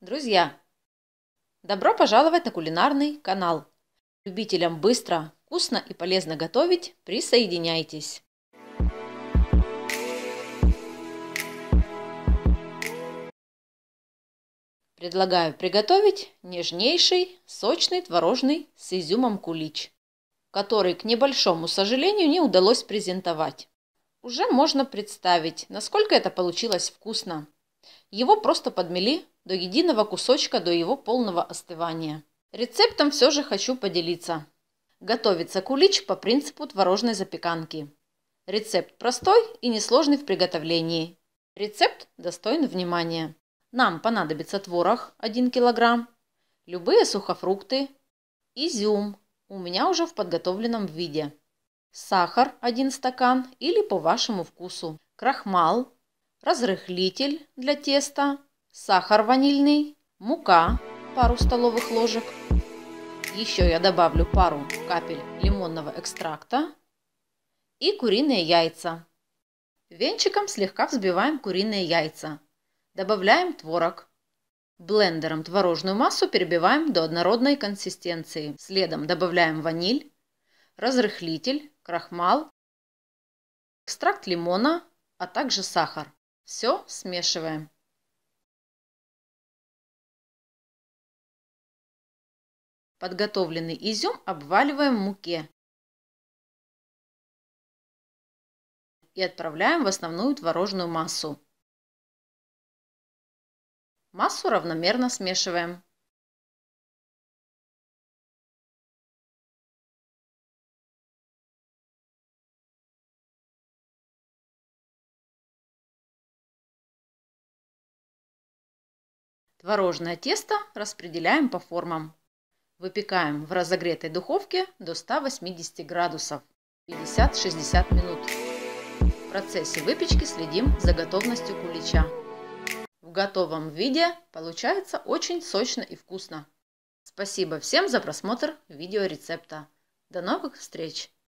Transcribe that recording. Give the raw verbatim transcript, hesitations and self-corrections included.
Друзья, добро пожаловать на кулинарный канал. Любителям быстро, вкусно и полезно готовить, присоединяйтесь. Предлагаю приготовить нежнейший, сочный творожный с изюмом кулич, который, к небольшому сожалению, не удалось презентовать. Уже можно представить, насколько это получилось вкусно. Его просто подмели до единого кусочка, до его полного остывания. Рецептом все же хочу поделиться. Готовится кулич по принципу творожной запеканки. Рецепт простой и несложный в приготовлении. Рецепт достоин внимания. Нам понадобится творог один килограмм, любые сухофрукты, изюм, у меня уже в подготовленном виде, сахар один стакан или по вашему вкусу, крахмал, разрыхлитель для теста, сахар ванильный, мука пару столовых ложек. Еще я добавлю пару капель лимонного экстракта и куриные яйца. Венчиком слегка взбиваем куриные яйца. Добавляем творог. Блендером творожную массу перебиваем до однородной консистенции. Следом добавляем ваниль, разрыхлитель, крахмал, экстракт лимона, а также сахар. Все смешиваем. Подготовленный изюм обваливаем в муке и отправляем в основную творожную массу. Массу равномерно смешиваем. Творожное тесто распределяем по формам. Выпекаем в разогретой духовке до ста восьмидесяти градусов пятьдесят-шестьдесят минут. В процессе выпечки следим за готовностью кулича. В готовом виде получается очень сочно и вкусно. Спасибо всем за просмотр видеорецепта. До новых встреч!